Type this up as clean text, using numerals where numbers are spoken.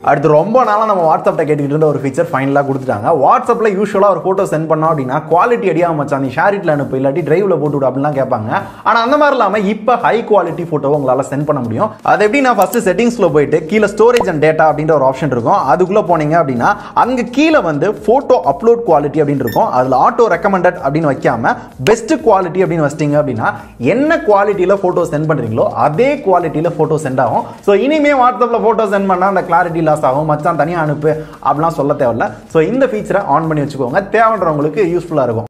அடுத்து ரொம்ப நாளாக நம்ம வாட்ஸ்அப்பில் கேட்டுக்கிட்டு இருந்த ஒரு ஃபீச்சர் ஃபைனலாக கொடுத்துட்டாங்க. வாட்ஸ்அப்பில் யூஸ்வலாக ஒரு ஃபோட்டோ சென்ட் பண்ணோம் அப்படின்னா குவாலிட்டி அடியாக மச்சான் நீ ஷேர் இட்ல அனுப்பு இல்லாட்டி டிரைவில் போட்டு விடு அப்படின்லாம் கேட்பாங்க. ஆனால் அந்த மாதிரி இல்லாமல் இப்போ ஹை குவாலிட்டி ஃபோட்டோவை உங்களால் சென்ட் பண்ண முடியும். அது எப்படி நான் ஃபஸ்ட்டு செட்டிங்ஸில் போயிட்டு கீழே ஸ்டோரேஜ் அண்ட் டேட்டா அப்படின்ற ஒரு ஆப்ஷன் இருக்கும். அதுக்குள்ளே போனீங்க அப்படின்னா அங்கே கீழே வந்து ஃபோட்டோ அப்லோட் குவாலிட்டி அப்படின்னு இருக்கும். அதில் ஆட்டோ ரெக்கமெண்டட் அப்படின்னு வைக்காம பெஸ்ட் குவாலிட்டி அப்படின்னு வச்சிட்டிங்க அப்படின்னா என்ன குவாலிட்டியில் ஃபோட்டோ சென்ட் பண்ணுறீங்களோ அதே குவாலிட்டியில் ஃபோட்டோ சென்ட் ஆகும். ஸோ இனிமேல் வாட்ஸ்அப்பில் ஃபோட்டோ சென்ட் பண்ணால் அந்த கிளாரிட்டி லாஸ் ஆகும், மச்சான் தனியாக அனுப்பு அப்படிலாம் சொல்ல தேவையில்ல. ஸோ இந்த ஃபீச்சரை ஆன் பண்ணி வச்சுக்கோங்க, தேவைன்றவங்களுக்கு யூஸ்ஃபுல்லாக இருக்கும்.